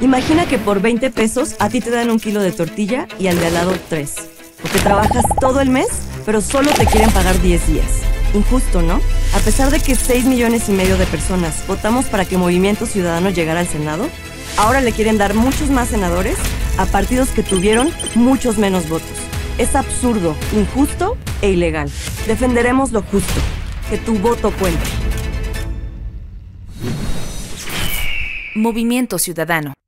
Imagina que por 20 pesos a ti te dan 1 kilo de tortilla y al de al lado 3. O que trabajas todo el mes, pero solo te quieren pagar 10 días. Injusto, ¿no? A pesar de que 6,5 millones de personas votamos para que Movimiento Ciudadano llegara al Senado, ahora le quieren dar muchos más senadores a partidos que tuvieron muchos menos votos. Es absurdo, injusto e ilegal. Defenderemos lo justo. Que tu voto cuente. Movimiento Ciudadano.